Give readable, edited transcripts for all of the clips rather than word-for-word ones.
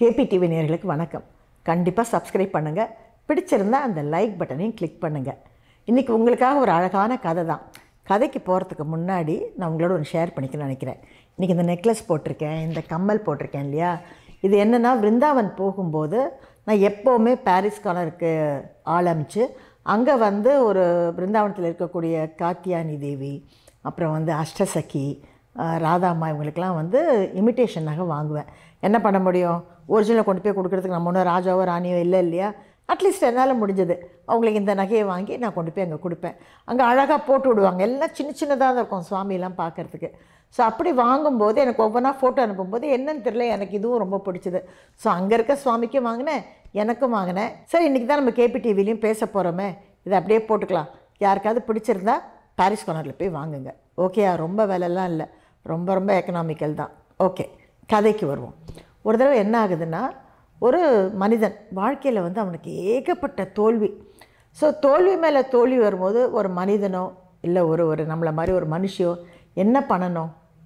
KPTV நேயர்களுக்கு வணக்கம். கண்டிப்பாக சப்ஸ்கிரைப் பண்ணுங்கள். பிடிச்சிருந்தா அந்த லைக் பட்டனையும் கிளிக் பண்ணுங்கள். இன்றைக்கி உங்களுக்காக ஒரு அழகான கதை தான். கதைக்கு போகிறதுக்கு முன்னாடி நான் உங்களோட ஒன்று ஷேர் பண்ணிக்கணும்னு நினைக்கிறேன். இன்றைக்கி இந்த நெக்லஸ் போட்டிருக்கேன், இந்த கம்மல் போட்டிருக்கேன் இல்லையா, இது என்னென்னா விருந்தாவன் போகும்போது நான் எப்போவுமே பாரிஸ் கார்னருக்கு ஆரம்பித்து அங்கே ஒரு பிருந்தாவனத்தில் இருக்கக்கூடிய காத்தியானி தேவி, அப்புறம் அஷ்டசகி, ராதாம்மா இவங்களுக்கெல்லாம் இமிட்டேஷன் நகை வாங்குவேன். என்ன பண்ண முடியும், ஒரிஜினலை கொண்டு போய் கொடுக்குறதுக்கு நம்ம ஒன்றும் ராஜாவோ ராணியோ இல்லை இல்லையா. அட்லீஸ்ட் என்னால் முடிஞ்சது அவங்களுக்கு இந்த நகையை வாங்கி நான் கொண்டு போய் அங்கே கொடுப்பேன். அங்கே அழகாக போட்டு விடுவாங்க, எல்லாம் சின்ன சின்னதாக தான் இருக்கும் சுவாமியெல்லாம் பார்க்குறதுக்கு. ஸோ அப்படி வாங்கும்போது எனக்கு ஒவ்வொன்றா ஃபோட்டோ அனுப்பும்போது என்னன்னு தெரியல, எனக்கு இதுவும் ரொம்ப பிடிச்சிது. ஸோ அங்கே இருக்க சுவாமிக்கும் வாங்கினேன், எனக்கும் வாங்கினேன். சரி, இன்றைக்கி தான் நம்ம கேபிடிவிலையும் பேச போகிறோமே, இதை அப்படியே போட்டுக்கலாம். யாருக்காவது பிடிச்சிருந்தா பாரிஸ் கார்னரில் போய் வாங்குங்க. ஓகே, ரொம்ப விலைலாம் இல்லை, ரொம்ப ரொம்ப எக்கனாமிக்கல் தான். ஓகே, கதைக்கு வருவோம். ஒரு தடவை என்ன ஆகுதுன்னா, ஒரு மனிதன் வாழ்க்கையில் அவனுக்கு ஏகப்பட்ட தோல்வி. ஸோ தோல்வி மேலே தோல்வி வரும்போது ஒரு மனிதனோ இல்லை ஒரு நம்மளை மாதிரி ஒரு மனுஷியோ என்ன பண்ணணும்,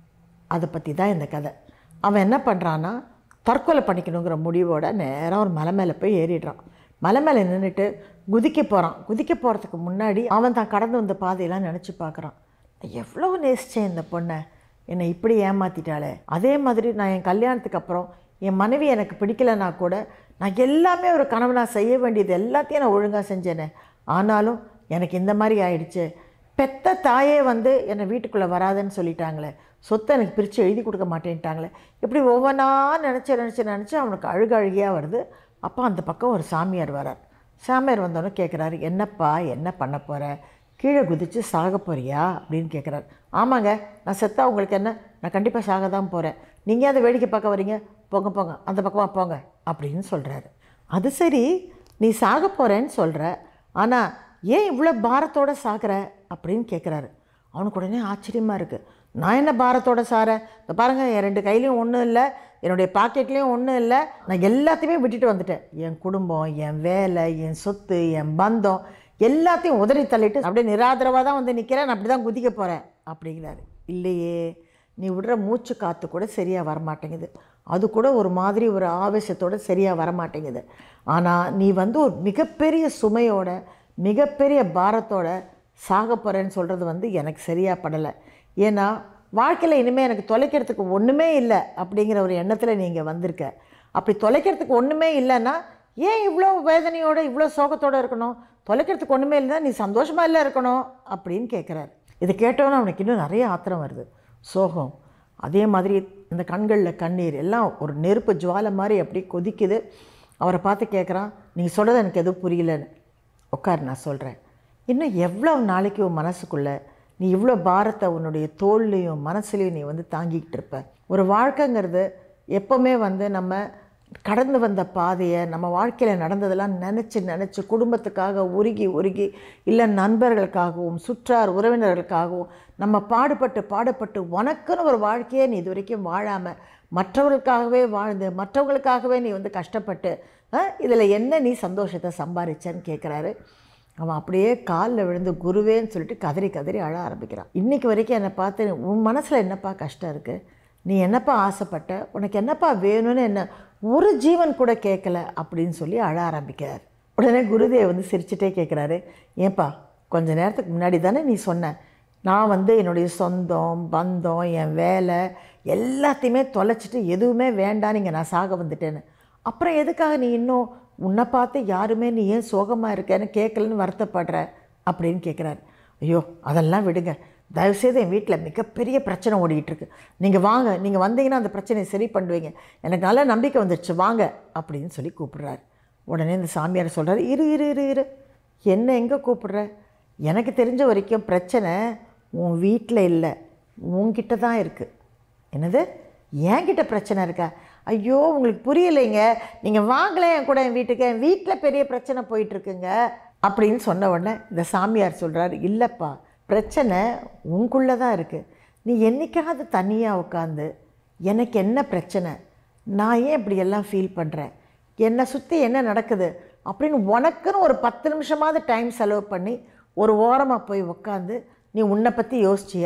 அதை பற்றி தான் இந்த கதை. அவன் என்ன பண்ணுறான்னா, தற்கொலை பண்ணிக்கணுங்கிற முடிவோட நேராக ஒரு மலை மேலே போய் ஏறிடுறான். மலை மேலே நின்றுட்டு குதிக்க போகிறான். குதிக்க போகிறதுக்கு முன்னாடி அவன் தான் கடந்து வந்த பாதையெல்லாம் நினச்சி பார்க்குறான். எவ்வளோ நேசித்தேன் இந்த பொண்ணை, என்னை இப்படி ஏமாற்றிட்டாளே. அதே மாதிரி நான் என் கல்யாணத்துக்கு அப்புறம் என் மனைவி எனக்கு பிடிக்கலைன்னா கூட நான் எல்லாமே ஒரு கணவனாக செய்ய வேண்டியது எல்லாத்தையும் நான் ஒழுங்காக செஞ்சேனே, ஆனாலும் எனக்கு இந்த மாதிரி ஆயிடுச்சு. பெத்த தாயே என்னை வீட்டுக்குள்ளே வராதுன்னு சொல்லிட்டாங்களே, சொத்தை எனக்கு பிரித்து எழுதி கொடுக்க மாட்டேன்ட்டாங்களே. இப்படி ஒவ்வொன்றா நினச்சி அவனுக்கு அழுகையாக வருது. அப்போ அந்த பக்கம் ஒரு சாமியார் வரார். சாமியார் வந்தோன்னே கேட்குறாரு, என்னப்பா என்ன பண்ண போகிற, கீழே குதித்து சாக போறியா அப்படின்னு கேட்குறாரு. ஆமாங்க, நான் செத்தா உங்களுக்கு என்ன, நான் கண்டிப்பாக சாக தான் போகிறேன், நீங்கள் அதை வேடிக்கை பார்க்க வரீங்க, போங்க போங்க அந்த பக்கமாக போங்க அப்படின்னு சொல்கிறாரு. அது சரி, நீ சாக போகிறேன்னு சொல்கிற, ஆனால் ஏன் இவ்வளோ பாரத்தோடு சாகிற அப்படின்னு கேட்குறாரு. அவனுக்கு உடனே ஆச்சரியமாக இருக்குது. நான் என்ன பாரத்தோடு சாகிறேன், இந்த பாருங்கள், என் 2 கையிலையும் ஒன்றும் இல்லை, என்னுடைய பாக்கெட்லேயும் ஒன்றும் இல்லை, நான் எல்லாத்தையுமே விட்டுட்டு வந்துட்டேன். என் குடும்பம், என் வேலை, என் சொத்து, என் பந்தம் எல்லாத்தையும் உதறி தள்ளிட்டு அப்படியே நிராதரவாக தான் நிற்கிறேன், நான் அப்படி தான் குதிக்க போகிறேன் அப்படிங்கிறாரு. இல்லையே, நீ விடுற மூச்சு காற்று கூட சரியாக வரமாட்டேங்குது, அது கூட ஒரு மாதிரி ஒரு ஆவேசத்தோடு சரியாக வரமாட்டேங்குது. ஆனால் நீ ஒரு மிகப்பெரிய சுமையோட மிகப்பெரிய பாரத்தோட சாக போகிறேன்னு சொல்கிறது எனக்கு சரியாக படலை. ஏன்னா வாழ்க்கையில் இனிமேல் எனக்கு தொலைக்கிறதுக்கு ஒன்றுமே இல்லை அப்படிங்கிற ஒரு எண்ணத்தில் நீங்கள் வந்திருக்க. அப்படி தொலைக்கிறதுக்கு ஒன்றுமே இல்லைன்னா ஏன் இவ்வளோ வேதனையோடு இவ்வளோ சோகத்தோடு இருக்கணும், தொலைக்கிறதுக்கு ஒன்றுமே இல்லைன்னா நீ சந்தோஷமாக இல்லை இருக்கணும் அப்படின்னு கேட்குறாரு. இது கேட்டோன்னே அவனுக்கு இன்னும் நிறைய ஆத்திரம் வருது, சோகம். அதே மாதிரி இந்த கண்களில் கண்ணீர் எல்லாம் ஒரு நெருப்பு ஜுவாலை மாதிரி அப்படி கொதிக்குது. அவரை பார்த்து கேட்குறான், நீங்கள் சொல்கிறது எனக்கு எதுவும் புரியலன்னு. உட்காரு, நான் சொல்கிறேன். இன்னும் எவ்வளோ நாளைக்கு உன் மனசுக்குள்ளே நீ இவ்வளோ பாரத்தை உன்னுடைய தோல்லையும் மனசுலையும் நீ தாங்கிக்கிட்டு இருப்ப. ஒரு வாழ்க்கைங்கிறது எப்போவுமே நம்ம கடந்து வந்த பாதையை, நம்ம வாழ்க்கையில் நடந்ததெல்லாம் நினச்சி குடும்பத்துக்காக உருகி இல்லை நண்பர்களுக்காகவும் சுற்றார் உறவினர்களுக்காகவும் நம்ம பாடுபட்டு உனக்குன்னு ஒரு வாழ்க்கையை நீ இது வரைக்கும் வாழாமல் மற்றவர்களுக்காகவே வாழ்ந்து மற்றவங்களுக்காகவே நீ கஷ்டப்பட்டு இதில் என்ன நீ சந்தோஷத்தை சம்பாதிச்சேன்னு கேட்குறாரு. அவன் அப்படியே காலில் விழுந்து குருவேன்னு சொல்லிட்டு கதறி அழ ஆரம்பிக்கிறான். இன்றைக்கி வரைக்கும் என்னை பார்த்து உன் மனசில் என்னப்பா கஷ்டம் இருக்குது, நீ என்னப்பா ஆசைப்பட்ட, உனக்கு என்னப்பா வேணும்னு என்ன ஒரு ஜீவன் கூட கேட்கல அப்படின்னு சொல்லி அழ ஆரம்பிக்கிறார். உடனே குருதேவ் சிரிச்சுட்டே கேட்குறாரு, ஏன்பா கொஞ்ச நேரத்துக்கு முன்னாடி தானே நீ சொன்ன, நான் என்னுடைய சொந்தம் பந்தம் என் வேலை எல்லாத்தையுமே தொலைச்சிட்டு எதுவுமே வேண்டான்னு இங்கே நான் சாக வந்துட்டேன்னு, அப்புறம் எதுக்காக நீ இன்னும் உன்னை பார்த்து யாருமே நீ ஏன் சோகமாக இருக்கேன்னு கேட்கலன்னு வருத்தப்படுற அப்படின்னு கேட்குறாரு. ஐயோ அதெல்லாம் விடுங்க, தயவுசெய்து என் வீட்டில் மிகப்பெரிய பிரச்சனை ஓடிக்கிட்டுருக்கு, நீங்கள் வாங்க, நீங்கள் வந்தீங்கன்னா அந்த பிரச்சனையை சரி பண்ணுவீங்க, எனக்கு நல்ல நம்பிக்கை வந்துடுச்சு, வாங்க அப்படின்னு சொல்லி கூப்பிடுறாரு. உடனே இந்த சாமியார் சொல்கிறார், இரு என்ன எங்கே கூப்பிடுற, எனக்கு தெரிஞ்ச வரைக்கும் பிரச்சனை உன் வீட்டில் இல்லை, உன்கிட்ட தான் இருக்குது. என்னது, என்கிட்ட பிரச்சனை இருக்கா? ஐயோ உங்களுக்கு புரியலைங்க, நீங்கள் வாங்கலை என் கூட என் வீட்டுக்கு, என் வீட்டில் பெரிய பிரச்சனை போயிட்டுருக்குங்க அப்படின்னு சொன்ன உடனே இந்த சாமியார் சொல்கிறார், இல்லைப்பா பிரச்சனை உங்களுக்குள்ளே தான் இருக்குது, நீ என்றைக்காவது தனியாக உட்காந்து எனக்கு என்ன பிரச்சனை, நான் ஏன் இப்படியெல்லாம் ஃபீல் பண்ணுறேன், என்னை சுற்றி என்ன நடக்குது அப்படின்னு உனக்குன்னு ஒரு 10 நிமிஷமாவது டைம் செலவு பண்ணி ஒரு ஓரமாக போய் உட்காந்து நீ உன்னை பற்றி யோசிச்சியா,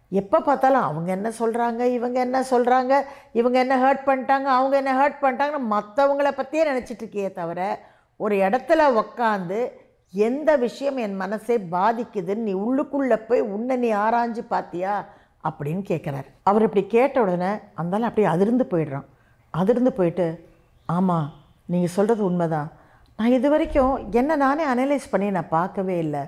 எப்போ பார்த்தாலும் அவங்க என்ன சொல்கிறாங்க, இவங்க என்ன சொல்கிறாங்க, இவங்க என்ன ஹர்ட் பண்ணிட்டாங்க, அவங்க என்ன ஹர்ட் பண்ணிட்டாங்கன்னு மற்றவங்கள பற்றியே நினச்சிட்ருக்கியே தவிர, ஒரு இடத்துல உக்காந்து எந்த விஷயம் என் மனசை பாதிக்குதுன்னு நீ உள்ளுக்குள்ளே போய் உன்னை நீ ஆராய்ஞ்சு பார்த்தியா அப்படின்னு கேட்குறாரு. அவர் இப்படி கேட்ட உடனே அந்தாலும் அப்படியே அதிர்ந்து போயிடுறான். அதிர்ந்து போயிட்டு, ஆமாம் நீங்கள் சொல்கிறது உண்மைதான், நான் இது வரைக்கும் என்னை நானே அனலைஸ் பண்ணி நான் பார்க்கவே இல்லை.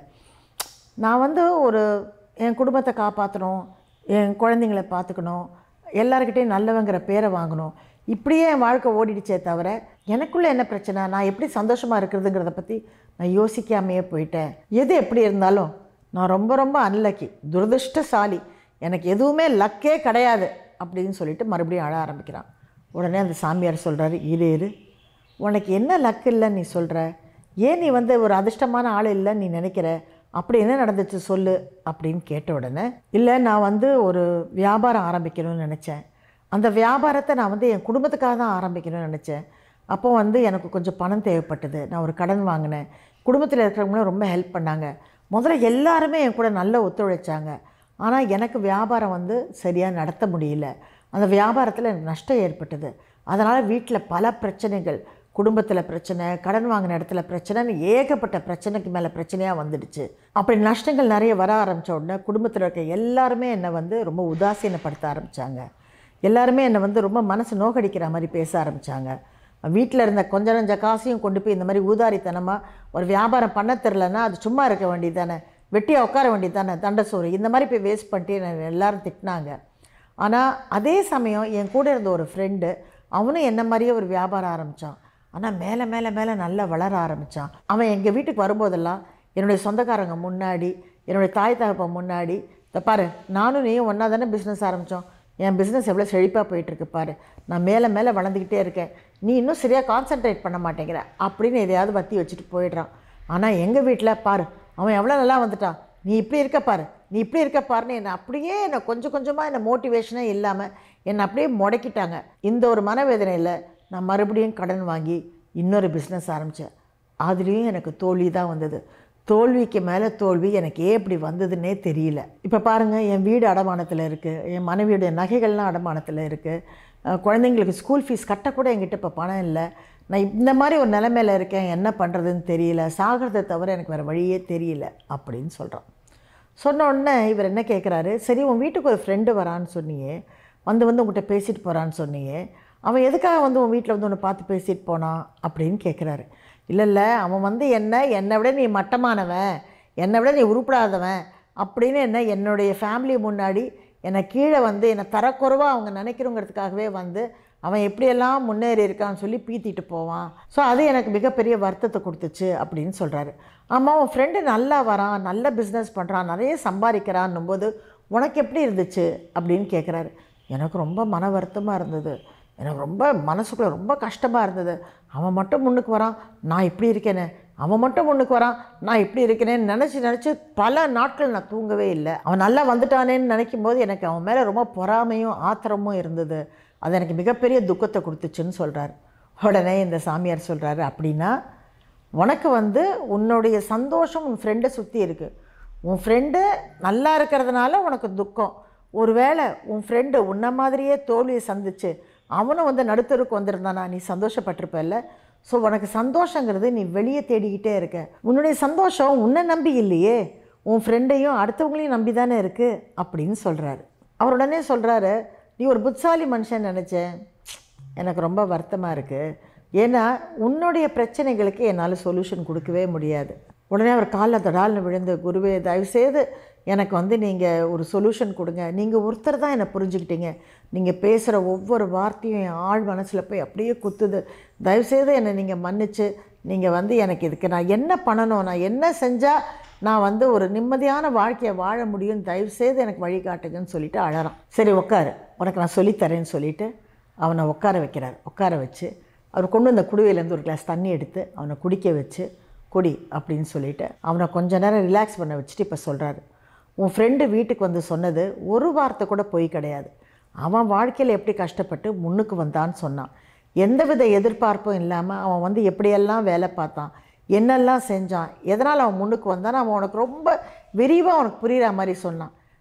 நான் வந்து ஒரு என் குடும்பத்தை காப்பாற்றணும், என் குழந்தைங்கள பார்த்துக்கணும், எல்லாருக்கிட்டையும் நல்லவங்கிற பேரை வாங்கணும், இப்படியே என் வாழ்க்கை ஓடிடுச்சே தவிர எனக்குள்ளே என்ன பிரச்சனை, நான் எப்படி சந்தோஷமாக இருக்கிறதுங்கிறத பற்றி நான் யோசிக்காமையே போயிட்டேன். எது எப்படி இருந்தாலும் நான் ரொம்ப ரொம்ப அன்லக்கி, துரதிருஷ்டசாலி, எனக்கு எதுவுமே லக்கே கிடையாது அப்படின்னு சொல்லிட்டு மறுபடியும் அழ ஆரம்பிக்கிறான். உடனே அந்த சாமியார் சொல்கிறாரு, இரு உனக்கு என்ன லக்கு இல்லைன்னு நீ சொல்கிற, ஏன் நீ வந்து ஒரு அதிர்ஷ்டமான ஆள் இல்லைன்னு நீ நினைக்கிற, அப்படி என்ன நடந்துச்சு சொல்லு அப்படின்னு கேட்ட உடனே, இல்லை நான் வந்து ஒரு வியாபாரம் ஆரம்பிக்கணும்னு நினச்சேன், அந்த வியாபாரத்தை நான் வந்து என் குடும்பத்துக்காக தான் ஆரம்பிக்கணும்னு நினச்சேன். அப்போ வந்து எனக்கு கொஞ்சம் பணம் தேவைப்பட்டது, நான் ஒரு கடன் வாங்கினேன், குடும்பத்தில் இருக்கிறவங்களும் ரொம்ப ஹெல்ப் பண்ணாங்க, முதல்ல எல்லாருமே என் கூட நல்ல ஒத்துழைச்சாங்க. ஆனால் எனக்கு வியாபாரம் வந்து சரியாக நடத்த முடியல, அந்த வியாபாரத்தில் எனக்கு நஷ்டம் ஏற்பட்டது. அதனால் வீட்டில் பல பிரச்சனைகள், குடும்பத்தில் பிரச்சனை, கடன் வாங்கின இடத்துல பிரச்சனைன்னு ஏகப்பட்ட பிரச்சனைக்கு மேலே பிரச்சனையாக வந்துடுச்சு. அப்படி நஷ்டங்கள் நிறைய வர ஆரம்பித்த உடனே குடும்பத்தில் இருக்க எல்லாருமே என்னை வந்து ரொம்ப உதாசீனப்படுத்த ஆரம்பித்தாங்க. எல்லாருமே என்னை வந்து ரொம்ப மனசு நோகடிக்கிற மாதிரி பேச ஆரம்பித்தாங்க. வீட்டில் இருந்த கொஞ்சம் நஞ்ச காசையும் கொண்டு போய் இந்த மாதிரி ஊதாரித்தனமாக ஒரு வியாபாரம் பண்ண தெரிலன்னா அது சும்மா இருக்க வேண்டியது தானே, வெட்டியாக உட்கார வேண்டியது தானே, தண்டசோறு இந்த மாதிரி போய் வேஸ்ட் பண்ணிட்டு என்னை எல்லோரும் திட்டினாங்க. ஆனால் அதே சமயம் என் கூட இருந்த ஒரு ஃப்ரெண்டு, அவனும் என்ன மாதிரியே ஒரு வியாபாரம் ஆரம்பித்தான். ஆனால் மேலே மேலே மேலே நல்லா வளர ஆரம்பித்தான். அவன் எங்கள் வீட்டுக்கு வரும்போதெல்லாம் என்னுடைய சொந்தக்காரங்க முன்னாடி, என்னுடைய தாய் தகப்பன் முன்னாடி, இதை பாரு நானும் நீயும் ஒன்றா தானே பிஸ்னஸ் ஆரம்பித்தோம், என் பிஸ்னஸ் எவ்வளோ செழிப்பாக போயிட்டுருக்கு பாரு, நான் மேலே மேலே வளர்ந்துக்கிட்டே இருக்கேன், நீ இன்னும் சரியாக கான்சன்ட்ரேட் பண்ண மாட்டேங்கிற அப்படின்னு எதையாவது வற்றி வச்சுட்டு போயிடுறான். ஆனால் எங்கள் வீட்டில் பாரு அவன் எவ்வளோ நல்லா வந்துட்டான், நீ இப்படி இருக்க பாரு, நீ இப்படி இருக்க பாருன்னு என்னை கொஞ்சம் கொஞ்சமாக என்னை மோட்டிவேஷனே இல்லாமல் என்னை அப்படியே முடக்கிட்டாங்க. இந்த ஒரு மனவேதனையில் நான் மறுபடியும் கடன் வாங்கி இன்னொரு பிஸ்னஸ் ஆரம்பித்தேன். அதுலேயும் எனக்கு தோல்வி தான் வந்தது. தோல்விக்கு மேலே தோல்வி, எனக்கு ஏன் இப்படி வந்ததுன்னே தெரியல. இப்போ பாருங்கள், என் வீடு அடமானத்தில் இருக்குது, என் மனைவியுடைய நகைகள்லாம் அடமானத்தில் இருக்குது, குழந்தைங்களுக்கு ஸ்கூல் ஃபீஸ் கட்டக்கூட என்கிட்ட இப்போ பணம் இல்லை, நான் இந்த மாதிரி ஒரு நிலைமையில் இருக்கேன், என்ன பண்ணுறதுன்னு தெரியல, சாகிறத தவிர எனக்கு வேறு வழியே தெரியல அப்படின்னு சொல்கிறான். சொன்ன உடனே இவர் என்ன கேட்குறாரு, சரி உன் வீட்டுக்கு ஒரு ஃப்ரெண்டு வரான்னு சொன்னியே, வந்து உங்கள்கிட்ட பேசிட்டு போகிறான்னு சொன்னியே, அவன் எதுக்காக வந்து உன் வீட்டில் வந்து உன்னை பார்த்து பேசிட்டு போனான் அப்படின்னு கேட்குறாரு. இல்லை அவன் வந்து என்னை விட நீ மட்டமானவன், என்னை விட நீ உருப்படாதவன் அப்படின்னு என்னுடைய ஃபேமிலி முன்னாடி என்னை கீழே வந்து என்னை தரக்குறைவாக அவங்க நினைக்கிறோங்கிறதுக்காகவே வந்து அவன் எப்படியெல்லாம் முன்னேறி இருக்கான்னு சொல்லி பீத்திட்டு போவான். ஸோ அது எனக்கு மிகப்பெரிய வருத்தத்தை கொடுத்துச்சு அப்படின்னு சொல்கிறாரு. ஆமாம், உன் ஃப்ரெண்டு நல்லா வரான், நல்ல பிஸ்னஸ் பண்ணுறான், நிறைய சம்பாதிக்கிறான்னும் போது உனக்கு எப்படி இருந்துச்சு அப்படின்னு கேட்குறாரு. எனக்கு ரொம்ப மன வருத்தமாக இருந்தது, எனக்கு ரொம்ப மனசுக்குள்ளே ரொம்ப கஷ்டமாக இருந்தது. அவன் மட்டும் முன்னுக்கு வரான், நான் இப்படி இருக்கேனே, அவன் மட்டும் முன்னுக்கு வரான், நான் இப்படி இருக்கேனேன்னு நினச்சி பல நாட்கள் நான் தூங்கவே இல்லை. அவன் நல்லா வந்துட்டானேன்னு நினைக்கும் போது எனக்கு அவன் மேலே ரொம்ப பொறாமையும் ஆத்திரமும் இருந்தது, அது எனக்கு மிகப்பெரிய துக்கத்தை கொடுத்துச்சுன்னு சொல்கிறார். உடனே இந்த சாமியார் சொல்கிறாரு, அப்படின்னா உனக்கு வந்து உன்னுடைய சந்தோஷம் உன் ஃப்ரெண்டை சுற்றி இருக்குது, உன் ஃப்ரெண்டு நல்லா இருக்கிறதுனால உனக்கு துக்கம். ஒருவேளை உன் ஃப்ரெண்டு உன்ன மாதிரியே தோல்வியை சந்திச்சு அவனும் வந்து நடுத்தருக்கு வந்திருந்தானா நீ சந்தோஷப்பட்டிருப்பல்ல. ஸோ உனக்கு சந்தோஷங்கிறது நீ வெளியே தேடிக்கிட்டே இருக்க, உன்னுடைய சந்தோஷம் உன்னை நம்பி இல்லையே, உன் ஃப்ரெண்டையும் அடுத்தவங்களையும் நம்பி தானே இருக்குது அப்படின்னு சொல்கிறாரு. அவர் உடனே சொல்கிறாரு, நீ ஒரு புத்திசாலி மனுஷன் நினச்சேன், எனக்கு ரொம்ப வருத்தமாக இருக்குது, ஏன்னா உன்னுடைய பிரச்சனைகளுக்கு என்னால் சொல்யூஷன் கொடுக்கவே முடியாது. உடனே அவர் காலில் தடால்னு விழுந்து, குருவே தயவுசெய்து எனக்கு வந்து நீங்கள் ஒரு சொல்யூஷன் கொடுங்க, நீங்கள் ஒருத்தர் தான் என்னை புரிஞ்சுக்கிட்டீங்க, நீங்கள் பேசுகிற ஒவ்வொரு வார்த்தையும் என் ஆழ் மனசில் போய் அப்படியே குத்துது, தயவுசெய்து என்னை நீங்கள் மன்னிச்சு நீங்கள் வந்து எனக்கு இதுக்கு நான் என்ன பண்ணணும், நான் என்ன செஞ்சால் நான் வந்து ஒரு நிம்மதியான வாழ்க்கையை வாழ முடியும்னு தயவுசெய்து எனக்கு வழிகாட்டுங்கன்னு சொல்லிவிட்டு அழறான். சரி உட்காரு, உனக்கு நான் சொல்லித்தரேன்னு சொல்லிவிட்டு அவனை உட்கார வைக்கிறார். உட்கார வச்சு அவர் கொண்டு வந்த குடுவையிலேருந்து ஒரு கிளாஸ் தண்ணி எடுத்து அவனை குடிக்க வச்சு, குடி அப்படின்னு சொல்லிவிட்டு அவனை கொஞ்ச நேரம் ரிலாக்ஸ் பண்ண வச்சுட்டு இப்போ சொல்கிறாரு, உன் ஃப்ரெண்டு வீட்டுக்கு வந்து சொன்னது ஒரு வார்த்தை கூட பொய் கிடையாது, அவன் வாழ்க்கையில் எப்படி கஷ்டப்பட்டு முன்னுக்கு வந்தான்னு சொன்னான், எந்தவித எதிர்பார்ப்பும் இல்லாமல் அவன் வந்து எப்படியெல்லாம் வேலை பார்த்தான், என்னெல்லாம் செஞ்சான், எதனால் அவன் முன்னுக்கு வந்தான்னு அவன் உனக்கு ரொம்ப விரிவாக உனக்கு புரிகிற மாதிரி சொன்னான்.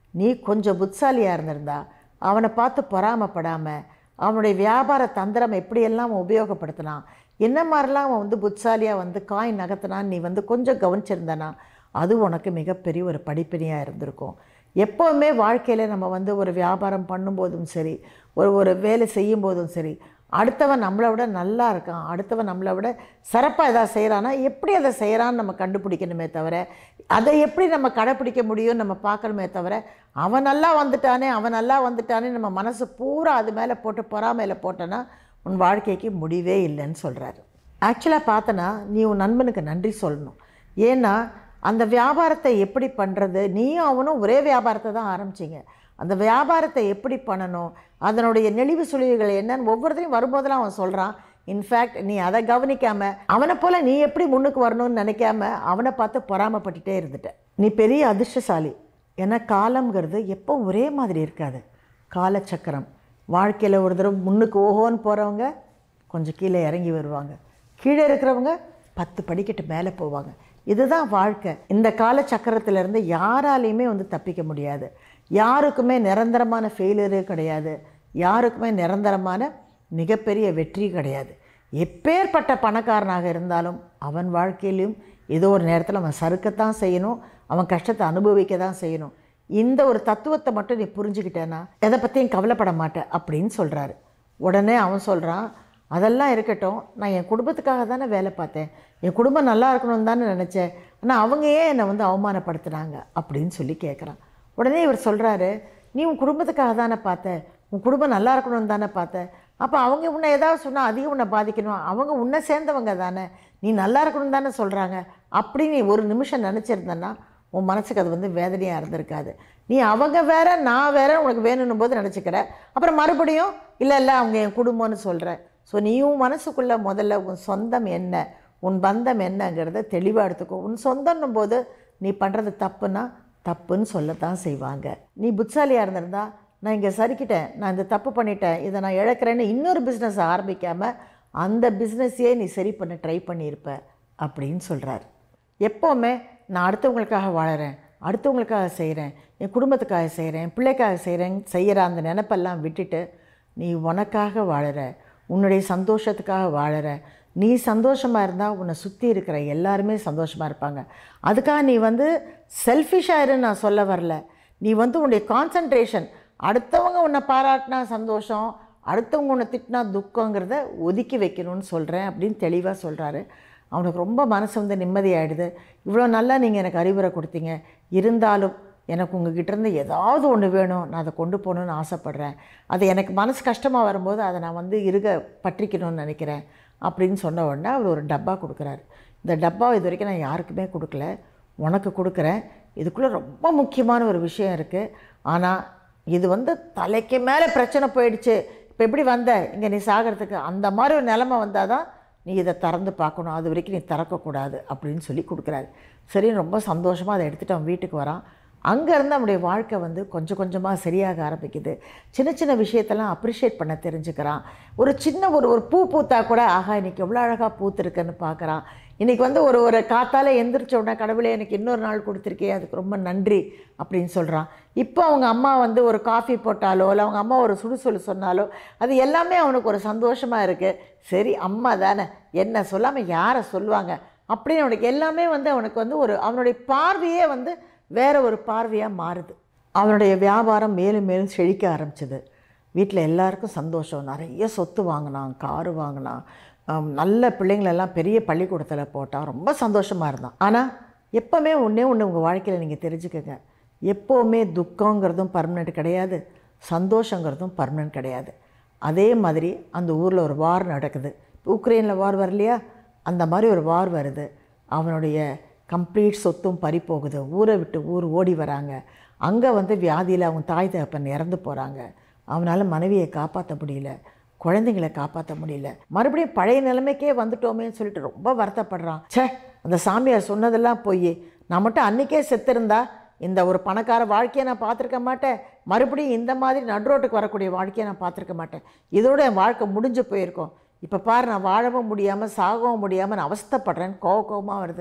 நீ கொஞ்சம் புத்திசாலியாக இருந்திருந்தா அவனை பார்த்து பொறாமப்படாமல் அவனுடைய வியாபார தந்திரம் எப்படியெல்லாம் அவன் உபயோகப்படுத்தினான், என்ன மாதிரிலாம் அவன் வந்து புத்திசாலியாக வந்து காயின் நகர்த்தினான், நீ வந்து கொஞ்சம் கவனிச்சிருந்தனா அது உனக்கு மிகப்பெரிய ஒரு படிப்பினையாக இருந்திருக்கும். எப்போவுமே வாழ்க்கையில் நம்ம வந்து ஒரு வியாபாரம் பண்ணும்போதும் சரி, ஒரு வேலை செய்யும்போதும் சரி, அடுத்தவன் நம்மளை விட நல்லா இருக்கான், அடுத்தவன் நம்மளை விட சிறப்பாக எதாவது செய்கிறான்னா எப்படி அதை செய்கிறான்னு நம்ம கண்டுபிடிக்கணுமே தவிர, அதை எப்படி நம்ம கடைப்பிடிக்க முடியும்னு நம்ம பார்க்கணுமே தவிர, அவன் நல்லா வந்துட்டானே நம்ம மனசு பூரா அது மேலே போட்டு பொறாமையில் போட்டோன்னா உன் வாழ்க்கைக்கு முடிவே இல்லைன்னு சொல்கிறாரு. ஆக்சுவலாக பார்த்தனா நீ உன் நண்பனுக்கு நன்றி சொல்லணும். ஏன்னா அந்த வியாபாரத்தை எப்படி பண்ணுறது, நீயும் அவனும் ஒரே வியாபாரத்தை தான் ஆரம்பிச்சிங்க. அந்த வியாபாரத்தை எப்படி பண்ணணும், அதனுடைய நெளிவு சுழிவுகள் என்னன்னு ஒவ்வொருத்தையும் வரும்போதெல்லாம் அவன் சொல்கிறான். இன்ஃபேக்ட் நீ அதை கவனிக்காமல் அவனை போல் நீ எப்படி முன்னுக்கு வரணும்னு நினைக்காம அவனை பார்த்து பொறாமப்பட்டுட்டே இருந்துட்ட. நீ பெரிய அதிர்ஷ்டசாலி. ஏன்னா காலம்ங்கிறது எப்போ ஒரே மாதிரி இருக்காது. காலச்சக்கரம். வாழ்க்கையில் ஒரு தடவை முன்னுக்கு ஓஹோன்னு போகிறவங்க கொஞ்சம் கீழே இறங்கி வருவாங்க, கீழே இருக்கிறவங்க 10 படிக்கட்டு மேலே போவாங்க. இதுதான் வாழ்க்கை. இந்த காலச்சக்கரத்திலேருந்து யாராலையுமே வந்து தப்பிக்க முடியாது. யாருக்குமே நிரந்தரமான ஃபெயிலியரு கிடையாது, யாருக்குமே நிரந்தரமான மிகப்பெரிய வெற்றி கிடையாது. எப்பேற்பட்ட பணக்காரனாக இருந்தாலும் அவன் வாழ்க்கையிலையும் ஏதோ ஒரு நேரத்தில் அவன் சறுக்கத்தான் செய்யணும், அவன் கஷ்டத்தை அனுபவிக்க தான் செய்யணும். இந்த ஒரு தத்துவத்தை மட்டும் நீ புரிஞ்சுக்கிட்டேன்னா எதை பற்றியும் கவலைப்பட மாட்டேன் அப்படின்னு சொல்கிறாரு. உடனே அவன் சொல்கிறான், அதெல்லாம் இருக்கட்டும், நான் என் குடும்பத்துக்காக தானே வேலை பார்த்தேன், என் குடும்பம் நல்லா இருக்கணும்னு தானே நினச்சேன், ஆனால் அவங்க ஏன் என்னை வந்து அவமானப்படுத்துனாங்க அப்படின்னு சொல்லி கேட்குறான். உடனே இவர் சொல்கிறாரு, நீ உன் குடும்பத்துக்காக தானே பார்த்த, உன் குடும்பம் நல்லா இருக்கணும்னு தானே பார்த்த, அப்போ அவங்க உன்னை ஏதாவது சொன்னால் அதிகம் உன்னை பாதிக்கணும், அவங்க உன்னை சேர்ந்தவங்க தானே, நீ நல்லா இருக்கணும்னு தானே சொல்கிறாங்க அப்படின்னு நீ ஒரு நிமிஷம் நினச்சிருந்தேன்னா உன் மனசுக்கு அது வந்து வேதனையாக இருந்திருக்காது. நீ அவங்க வேற நான் வேற உனக்கு வேணும்னும் போது நினச்சிக்கிற, அப்புறம் மறுபடியும் இல்லை அவங்க என் குடும்பம்னு சொல்கிற. ஸோ நீயும் மனசுக்குள்ளே முதல்ல உன் சொந்தம் என்ன, உன் பந்தம் என்னங்கிறத தெளிவாக எடுத்துக்கோ. உன் சொந்தம்னும் போது நீ பண்ணுறது தப்புன்னா தப்புன்னு சொல்லத்தான் செய்வாங்க. நீ புத்திசாலியாக இருந்திருந்தா, நான் இங்கே சரிக்கிட்டேன், நான் இந்த தப்பு பண்ணிட்டேன், இதை நான் இழக்கிறேன்னு இன்னொரு பிஸ்னஸ் ஆரம்பிக்காமல் அந்த பிஸ்னஸையே நீ சரி பண்ண ட்ரை பண்ணியிருப்ப அப்படின்னு சொல்கிறார். எப்போவுமே நான் அடுத்தவங்களுக்காக வாழறேன், அடுத்தவங்களுக்காக செய்கிறேன், என் குடும்பத்துக்காக செய்கிறேன், என் பிள்ளைக்காக செய்கிற அந்த நினைப்பெல்லாம் விட்டுட்டு நீ உனக்காக வாழற, உன்னுடைய சந்தோஷத்துக்காக வாழற. நீ சந்தோஷமாக இருந்தால் உன்னை சுற்றி இருக்கிற எல்லாருமே சந்தோஷமாக இருப்பாங்க. அதுக்காக நீ வந்து செல்ஃபிஷாக இருன்னு நான் சொல்ல வரல. நீ வந்து உன்னுடைய கான்சன்ட்ரேஷன் அடுத்தவங்க உன்னை பாராட்டினா சந்தோஷம், அடுத்தவங்க உன்னை திட்டினா துக்கங்கிறத ஒதுக்கி வைக்கணும்னு சொல்கிறேன் அப்படின்னு தெளிவாக சொல்கிறாரு. அவனுக்கு ரொம்ப மனசு வந்து நிம்மதியாகிடுது. இவ்வளோ நல்லா நீங்கள் எனக்கு அறிவுரை கொடுத்தீங்க, இருந்தாலும் எனக்கு உங்ககிட்டேருந்து ஏதாவது ஒன்று வேணும், நான் அதை கொண்டு போகணுன்னு ஆசைப்பட்றேன், அது எனக்கு மனசு கஷ்டமாக வரும்போது அதை நான் வந்து பற்றிக்கணும்னு நினைக்கிறேன் அப்படின்னு சொன்ன உடனே அவர் ஒரு டப்பா கொடுக்குறாரு. இந்த டப்பா இது வரைக்கும் நான் யாருக்குமே கொடுக்கல, உனக்கு கொடுக்குறேன். இதுக்குள்ளே ரொம்ப முக்கியமான ஒரு விஷயம் இருக்குது, ஆனால் இது வந்து தலைக்கு மேலே பிரச்சனை போயிடுச்சு, இப்போ எப்படி வந்த இங்கே நீ சாகிறதுக்கு, அந்த மாதிரி ஒரு நிலைமை வந்தால் தான் நீ இதை திறந்து பார்க்கணும், அது வரைக்கும் நீ திறக்கக்கூடாது அப்படின்னு சொல்லி கொடுக்குறாரு. சரி, ரொம்ப சந்தோஷமாக அதை எடுத்துகிட்டு அவன் வீட்டுக்கு வரான். அங்கேருந்து அவனுடைய வாழ்க்கை வந்து கொஞ்சம் கொஞ்சமாக சரியாக ஆரம்பிக்குது. சின்ன சின்ன விஷயத்தெல்லாம் அப்ரிஷியேட் பண்ண தெரிஞ்சுக்கிறான். ஒரு சின்ன ஒரு பூ பூத்தா கூட ஆகா இன்றைக்கி எவ்வளோ அழகாக பூத்துருக்குன்னு பார்க்குறான். இன்றைக்கி வந்து ஒரு காத்தால் எந்திரிச்ச உடனே கடவுளே எனக்கு இன்னொரு நாள் கொடுத்துருக்கே, அதுக்கு ரொம்ப நன்றி அப்படின்னு சொல்கிறான். இப்போ அவங்க அம்மா வந்து ஒரு காஃபி போட்டாலோ இல்லை அவங்க அம்மா ஒரு சுடுசொல்லு சொன்னாலோ அது எல்லாமே அவனுக்கு ஒரு சந்தோஷமாக இருக்குது. சரி, அம்மா தானே, என்ன சொல்லாமல் யாரை சொல்லுவாங்க அப்படின்னு அவனுக்கு எல்லாமே வந்து அவனுக்கு வந்து அவனுடைய பார்வையே வந்து வேறு ஒரு பார்வையாக மாறுது. அவனுடைய வியாபாரம் மேலும் மேலும் செழிக்க ஆரம்பிச்சிது. வீட்டில் எல்லாருக்கும் சந்தோஷம். நிறைய சொத்து வாங்கினான், காரு வாங்கினான், நல்ல பிள்ளைங்களெல்லாம் பெரிய பள்ளிக்கூடத்தில் போட்டான், ரொம்ப சந்தோஷமாக இருந்தான். ஆனால் எப்போவுமே ஒன்று உங்கள் வாழ்க்கையில் நீங்கள் தெரிஞ்சுக்கங்க, எப்போவுமே துக்கங்கிறதும் பர்மனெண்ட் கிடையாது, சந்தோஷங்கிறதும் பர்மனெண்ட் கிடையாது. அதே மாதிரி அந்த ஊரில் ஒரு வார் நடக்குது. உக்ரைனில் வார் வரலையா, அந்த மாதிரி ஒரு வார் வருது. அவனுடைய கம்ப்ளீட் சொத்தும் பறி போகுது. ஊரை விட்டு ஊர் ஓடி வராங்க. அங்கே வந்து வியாதியில் அவங்க தாய் தகப்பன் இறந்து போகிறாங்க. அவனால் மனைவியை காப்பாற்ற முடியல, குழந்தைங்களை காப்பாற்ற முடியல. மறுபடியும் பழைய நிலைமைக்கே வந்துட்டோமேன்னு சொல்லிட்டு ரொம்ப வருத்தப்படுறான். ச்சே, அந்த சாமியார் சொன்னதெல்லாம் போய் நான் மட்டும் அன்றைக்கே செத்துருந்தா இந்த ஒரு பணக்கார வாழ்க்கையை நான் பார்த்துருக்க மாட்டேன், மறுபடியும் இந்த மாதிரி நடுரோட்டுக்கு வரக்கூடிய வாழ்க்கையை நான் பார்த்துருக்க மாட்டேன், இதோட என் வாழ்க்கை முடிஞ்சு போயிருக்கோம். இப்போ பாரு, நான் வாழவும் முடியாமல் சாகவும் முடியாமல் நான் அவஸ்தைப்படுறேன்னு கோவமாக வருது.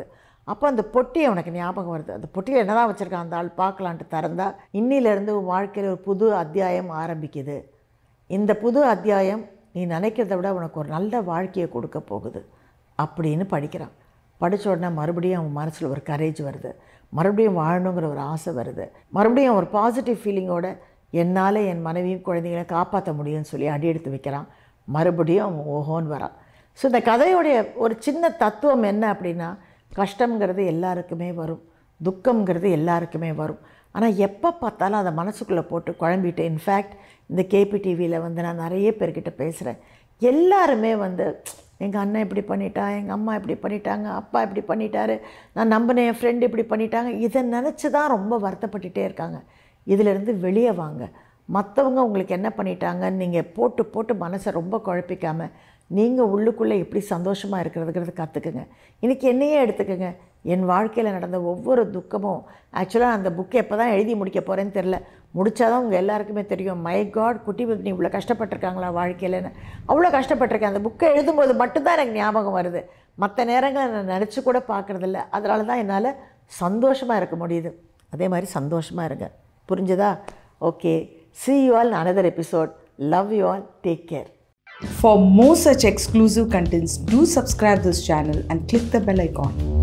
அப்போ அந்த பொட்டி அவனுக்கு ஞாபகம் வருது. அந்த பொட்டியில் என்ன தான் வச்சுருக்கான் அந்த ஆள் பார்க்கலான்ட்டு திறந்தா, இன்னிலேருந்து உன் வாழ்க்கையில் ஒரு புது அத்தியாயம் ஆரம்பிக்குது. இந்த புது அத்தியாயம் நீ நினைக்கிறத விட உனக்கு ஒரு நல்ல வாழ்க்கையை கொடுக்க போகுது அப்படின்னு படிக்கிறான். படித்த உடனே மறுபடியும் அவன் மனசில் ஒரு கரேஜ் வருது, மறுபடியும் வாழணுங்கிற ஒரு ஆசை வருது, மறுபடியும் ஒரு பாசிட்டிவ் ஃபீலிங்கோடு என்னால் என் மனைவியும் குழந்தைகளை காப்பாற்ற முடியும்னு சொல்லி அடி எடுத்து வைக்கிறான். மறுபடியும் அவன் ஓஹோன்னு வரான். ஸோ இந்த கதையுடைய ஒரு சின்ன தத்துவம் என்ன அப்படின்னா, கஷ்டங்கிறது எல்லாருக்குமே வரும், துக்கங்கிறது எல்லாருக்குமே வரும். ஆனால் எப்போ பார்த்தாலும் அதை மனசுக்குள்ளே போட்டு குழம்பிட்டு, இன்ஃபேக்ட் இந்த கேபிடிவியில் நான் நிறைய பேர்கிட்ட பேசுகிறேன். எல்லாருமே எங்கள் அண்ணன் இப்படி பண்ணிட்டான், எங்கள் அம்மா இப்படி பண்ணிட்டாங்க, அப்பா இப்படி பண்ணிட்டாரு, நான் நம்பினேன் என் ஃப்ரெண்டு இப்படி பண்ணிட்டாங்க, இதை நினச்சி தான் ரொம்ப வருத்தப்பட்டுகிட்டே இருக்காங்க. இதிலேருந்து வெளியே வாங்க. மற்றவங்க உங்களுக்கு என்ன பண்ணிட்டாங்கன்னு நீங்கள் போட்டு போட்டு மனசை ரொம்ப குழப்பிக்காமல் நீங்கள் உள்ளுக்குள்ளே எப்படி சந்தோஷமாக இருக்கிறதுங்கிறது கற்றுக்குங்க. இன்றைக்கி என்னையே எடுத்துக்கோங்க. என் வாழ்க்கையில் நடந்த ஒவ்வொரு துக்கமும் ஆக்சுவலாக அந்த புக்கை எப்போ தான் எழுதி முடிக்க போகிறேன்னு தெரில. முடித்தாதான் உங்கள் எல்லாருக்குமே தெரியும், மை காட் குட்டி நீ இவ்வளோ கஷ்டப்பட்டிருக்காங்களா வாழ்க்கையிலன்னு. அவ்வளோ கஷ்டப்பட்டிருக்கேன். அந்த புக்கை எழுதும்போது மட்டும்தான் எனக்கு ஞாபகம் வருது. மற்ற நேரங்களில் நான் நினச்சி கூட பார்க்குறதில்ல. அதனால தான் என்னால் சந்தோஷமாக இருக்க முடியுது. அதே மாதிரி சந்தோஷமாக இருங்க. புரிஞ்சுதா? Okay, see you all in another episode. Love you all. Take care. For more such exclusive contents, do subscribe this channel and click the bell icon.